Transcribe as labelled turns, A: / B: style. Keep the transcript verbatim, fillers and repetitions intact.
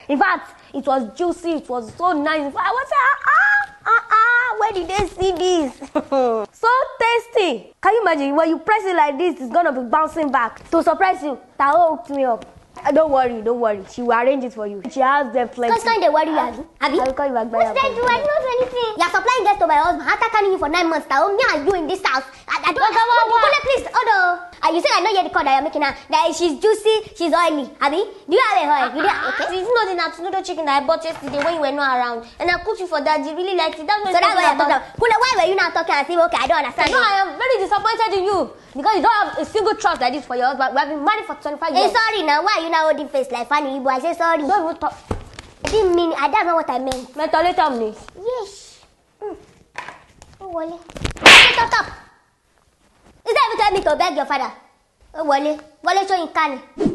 A: In fact, it was juicy. It was so nice. In fact, I was like, ah, ah, ah. Where did they see this? So tasty. Can you imagine when you press it like this, it's gonna be bouncing back to surprise you. Tao hooked me up. Uh, don't worry, don't worry. She will arrange it for you. She has them plenty.
B: Because kind of worry, Abby. Abby?
A: I will call you back by
B: What's that do? I don't know anything. You're supplying guests to my husband. After carrying you for nine months, now me and you in this house. I, I don't know. What, what, please, order. Uh, you say I know you're the call that you're making her. That she's juicy, she's oily. Abby, do you have a oil? You don't, okay. It's not the natnudO chicken that I bought yesterday when you were not around. And I cooked you for that. You really liked it. That's what so that's why you're talking about. Kule, why were you not talking and saying, okay, I don't understand.
A: No, I am very disappointed in you. Because you don't have a single trust like this for your husband. We have been married for twenty-five years.
B: Hey, sorry now. Why are you now holding face like funny? I say sorry.
A: Don't even talk.
B: I didn't mean it. I don't know what I meant.
A: Mental later, please.
B: Yes. Mm. Oh, Wale. Stop, stop. Is that even telling me to beg your father? Oh, Wale. Wale, show you can.